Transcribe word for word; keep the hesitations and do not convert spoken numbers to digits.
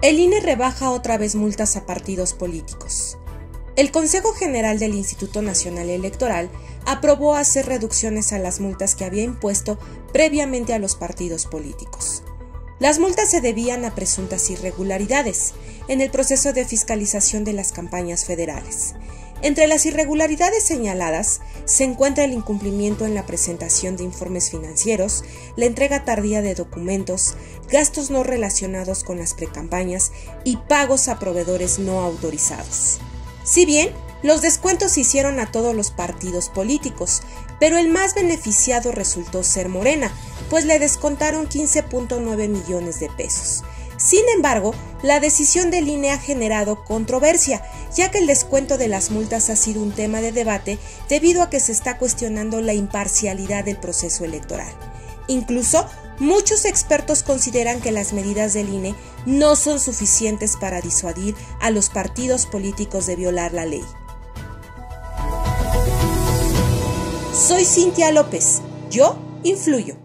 El I N E rebaja otra vez multas a partidos políticos. El Consejo General del Instituto Nacional Electoral aprobó hacer reducciones a las multas que había impuesto previamente a los partidos políticos. Las multas se debían a presuntas irregularidades en el proceso de fiscalización de las campañas federales. Entre las irregularidades señaladas se encuentra el incumplimiento en la presentación de informes financieros, la entrega tardía de documentos, gastos no relacionados con las precampañas y pagos a proveedores no autorizados. Si bien los descuentos se hicieron a todos los partidos políticos, pero el más beneficiado resultó ser Morena, pues le descontaron quince punto nueve millones de pesos. Sin embargo, la decisión del I N E ha generado controversia, ya que el descuento de las multas ha sido un tema de debate debido a que se está cuestionando la imparcialidad del proceso electoral. Incluso, muchos expertos consideran que las medidas del I N E no son suficientes para disuadir a los partidos políticos de violar la ley. Soy Cintia López. Yo influyo.